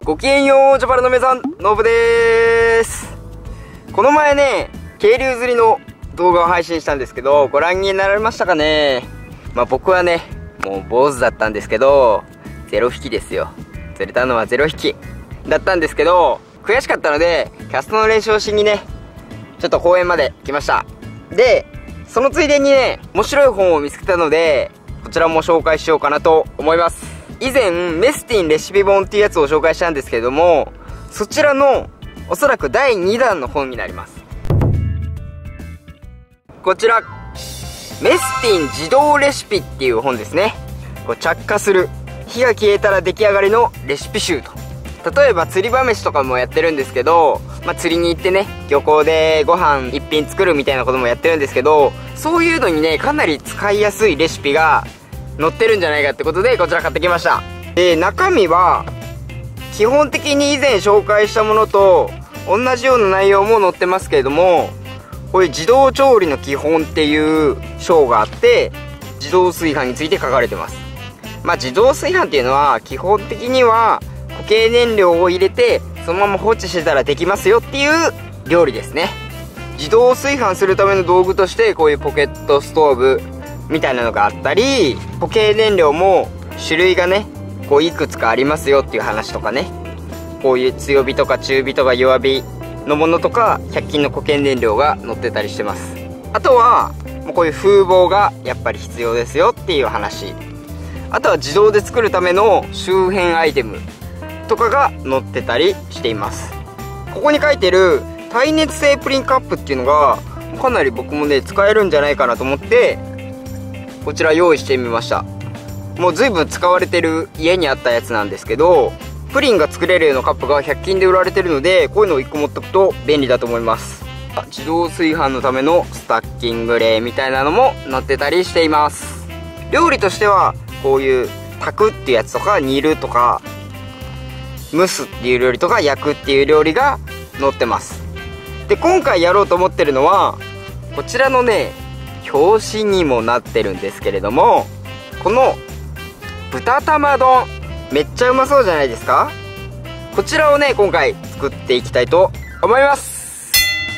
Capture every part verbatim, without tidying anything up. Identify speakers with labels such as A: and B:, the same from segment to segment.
A: ごきげんよう、ジャパラの皆さん、ノブでーす。この前ね、渓流釣りの動画を配信したんですけど、ご覧になられましたかね。まあ僕はね、もう坊主だったんですけど、ゼロ匹ですよ。釣れたのはゼロ匹だったんですけど、悔しかったので、キャストの練習をしにね、ちょっと公園まで来ました。で、そのついでにね、面白い本を見つけたので、こちらも紹介しようかなと思います。以前メスティンレシピ本っていうやつを紹介したんですけれども、そちらのおそらくだいにだんの本になります。こちらメスティン自動レシピっていう本ですね。こう着火する、火が消えたら出来上がりのレシピ集と。例えば釣り場飯とかもやってるんですけど、まあ、釣りに行ってね、漁港でご飯一品作るみたいなこともやってるんですけど、そういうのにね、かなり使いやすいレシピが載ってるんじゃないかってことで、こちら買ってきました。で、中身は基本的に以前紹介したものと同じような内容も載ってますけれども、こういう自動調理の基本っていう章があって、自動炊飯について書かれてます。まあ自動炊飯っていうのは基本的には固形燃料を入れてそのまま放置してたらできますよっていう料理ですね。自動炊飯するための道具として、こういうポケットストーブみたいなのがあったり、固形燃料も種類がね、こういくつかありますよっていう話とかね、こういう強火とか中火とか弱火のものとかひゃく均の固形燃料が載ってたりしてます。あとはもうこういう風防がやっぱり必要ですよっていう話。あとは自動で作るための周辺アイテムとかが載ってたりしています。ここに書いてる耐熱性プリンカップっていうのがかなり僕もね使えるんじゃないかなと思って、こちら用意してみました。もう随分使われてる家にあったやつなんですけど、プリンが作れるようなカップがひゃく均で売られてるので、こういうのをいっこ持っておくと便利だと思います。自動炊飯のためのスタッキングレーみたいなのも載ってたりしています。料理としてはこういう炊くっていうやつとか、煮るとか蒸すっていう料理とか、焼くっていう料理が載ってます。で、今回やろうと思ってるのはこちらのね、表紙にもなってるんですけれども、この豚玉丼、めっちゃうまそうじゃないですか。こちらをね今回作っていきたいと思います。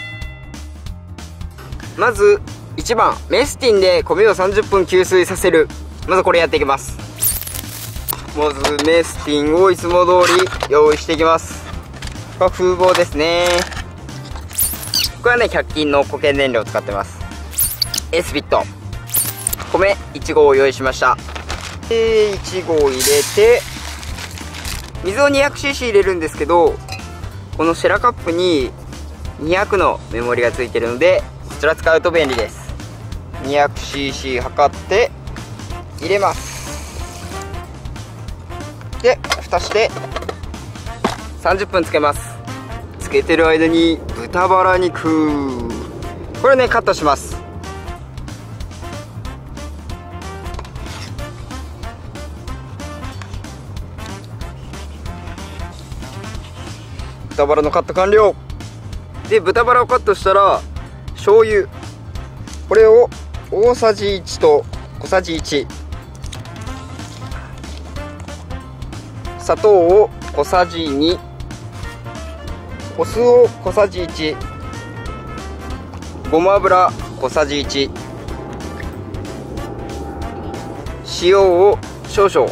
A: まずいちばん、メスティンで米をさんじゅっぷん吸水させる。まずこれやっていきます。まずメスティンをいつも通り用意していきます。これは風防ですね。これはねひゃく均の固形燃料を使ってます。エスビット米いちごうを用意しました。で、いちごう入れて、水を にひゃくシーシー 入れるんですけど、このシェラカップににひゃくのメモリがついてるので、こちら使うと便利です。 にひゃくシーシー 測って入れます。で、蓋してさんじゅっぷんつけます。つけてる間に豚バラ肉、これねカットします。豚バラのカット完了で、豚バラをカットしたら醤油、これを大さじいちと小さじいち、砂糖を小さじに、お酢を小さじいち、ごま油小さじいち、塩を少々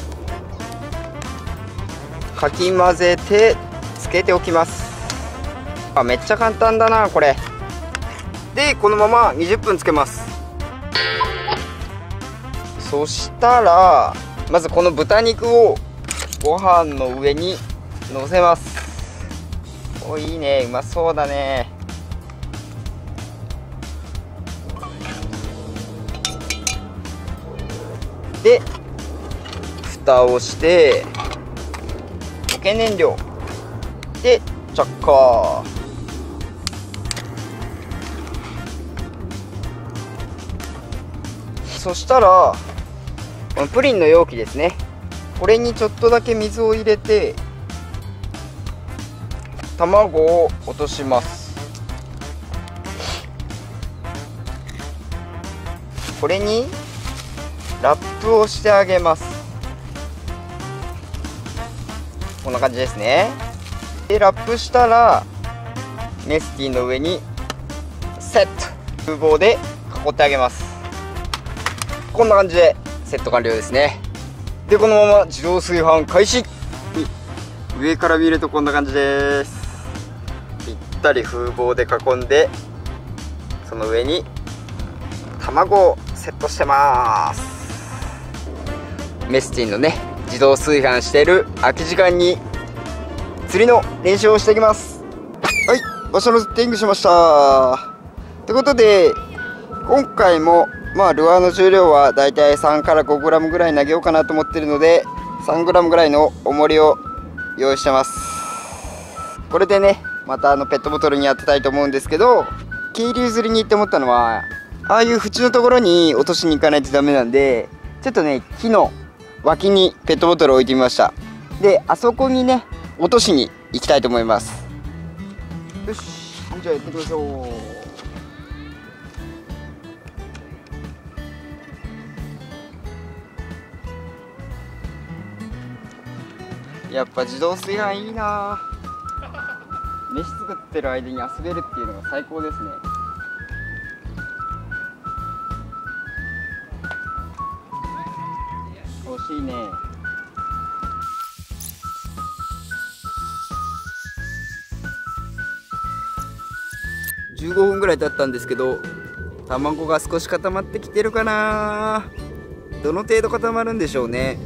A: かき混ぜてつけておきます。あ、めっちゃ簡単だなこれ。で、このままにじゅっぷんつけます。そしたらまずこの豚肉をご飯の上にのせます。お、いいね、うまそうだね。で、蓋をして固形燃料で着火。そしたらこのプリンの容器ですね、これにちょっとだけ水を入れて卵を落とします。これにラップをしてあげます。こんな感じですね。 でラップしたらメスティンの上にセット、風防で囲ってあげます。こんな感じでセット完了ですね。でこのまま自動炊飯開始。上から見るとこんな感じです。ぴったり風防で囲んで、その上に卵をセットしてます。メスティンのね自動炊飯している空き時間に釣りの練習をしていきます。はい、場所のセッティングしました。ということで今回もまあルアーの重量はだいたいさんからごグラムぐらい投げようかなと思ってるので、さんグラムぐらいの重りを用意してます。これでねまたあのペットボトルに当てたいと思うんですけど、渓流釣りに行って思ったのは、ああいう縁のところに落としに行かないとダメなんで、ちょっとね木の脇にペットボトルを置いてみました。であそこにね落としに行きたいと思います。よし、じゃあやっていきましょう。やっぱ自動炊飯いいな。飯作ってる間に遊べるっていうのが最高ですね。惜しいね。じゅうごふんぐらい経ったんですけど、卵が少し固まってきてるかな。どの程度固まるんでしょうね。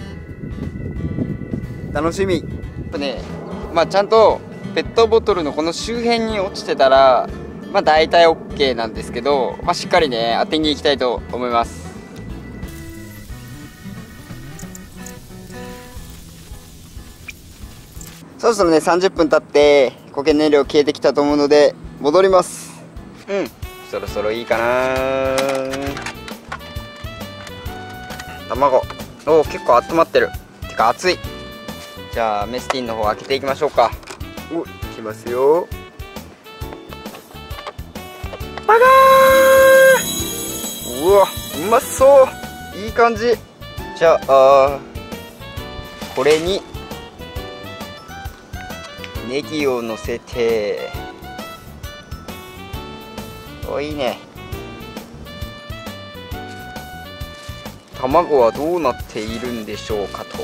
A: 楽しみ。やっぱね、まあちゃんとペットボトルのこの周辺に落ちてたらまあ大体 オーケー なんですけど、まあ、しっかりね当てに行きたいと思います。そろそろねさんじゅっぷん経って固形燃料消えてきたと思うので戻ります。うん、そろそろいいかな。卵、おお結構温まってる。てか熱い。じゃあメスティンの方開けていきましょうか。お、いきますよ。バカー。うわ、うまそう。いい感じ。じゃあこれにネギをのせて、お、いいね。卵はどうなっているんでしょうかと。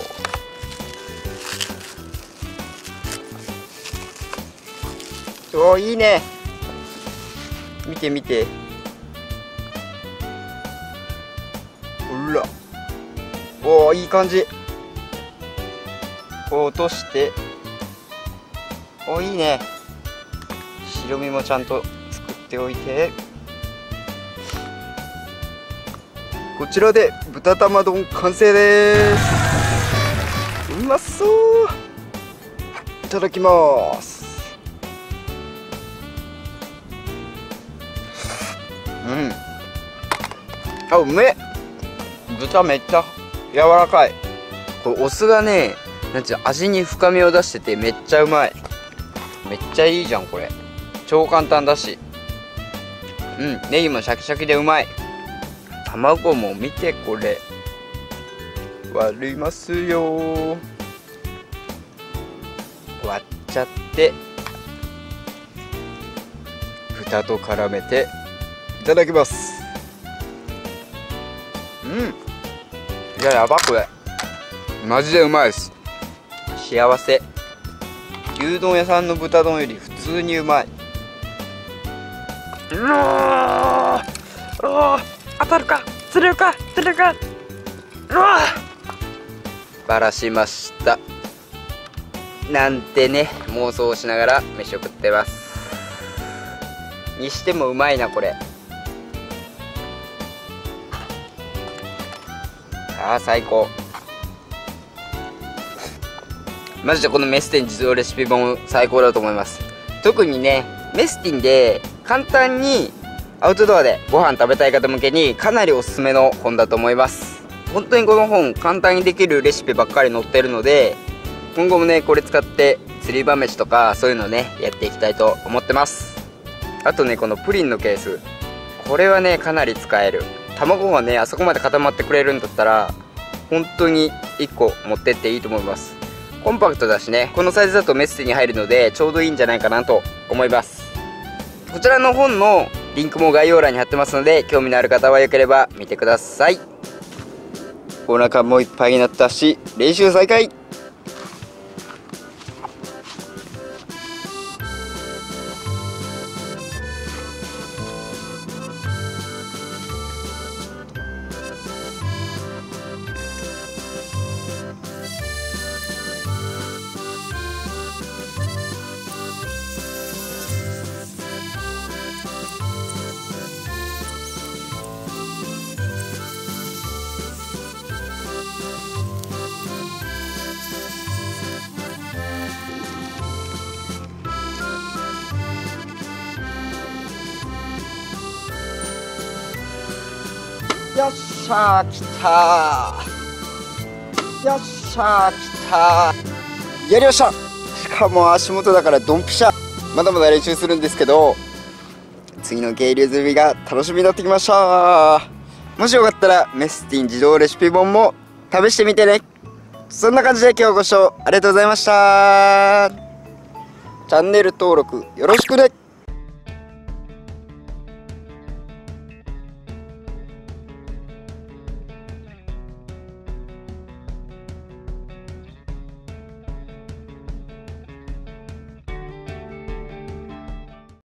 A: お、いいね。見て見て。ほら、おー、いい感じ。こう落として、お、いいね。白身もちゃんと作っておいて、こちらで豚玉丼完成です。うまそう。いただきます。うん、あ、うめえ。豚めっちゃ柔らかい。これお酢がね、なんていうの、味に深みを出しててめっちゃうまい。めっちゃいいじゃんこれ。超簡単だし、うん、ネギもシャキシャキでうまい。卵も見て、これ割りますよ。割っちゃって豚と絡めていただきます。うん、いや、やば、これマジでうまいです。幸せ。牛丼屋さんの豚丼より普通にうまい。うわー、うわー、当たるか釣れるか釣れるか。うわー、バラしましたなんてね、妄想しながら飯を食ってます。にしてもうまいなこれ。あー、最高。マジでこのメスティン自動レシピ本最高だと思います。特にね、メスティンで簡単にアウトドアでご飯食べたい方向けにかなりおすすめの本だと思います。本当にこの本簡単にできるレシピばっかり載ってるので、今後もねこれ使って釣り場飯とかそういうのねやっていきたいと思ってます。あとね、このプリンのケース、これはねかなり使える。卵がねあそこまで固まってくれるんだったら本当にいっこ持ってっていいと思います。 コンパクトだしね、このサイズだとメステに入るのでちょうどいいんじゃないかなと思います。こちらの本のリンクも概要欄に貼ってますので、興味のある方はよければ見てください。お腹もいっぱいになったし、練習再開。よっしゃー、きたー。よっしゃー、きたー。やりました。しかも足元だからドンピシャ。まだまだ練習するんですけど、次の渓流釣りが楽しみになってきました。もしよかったらメスティン自動レシピ本も試してみてね。そんな感じで今日ご視聴ありがとうございました。チャンネル登録よろしくね。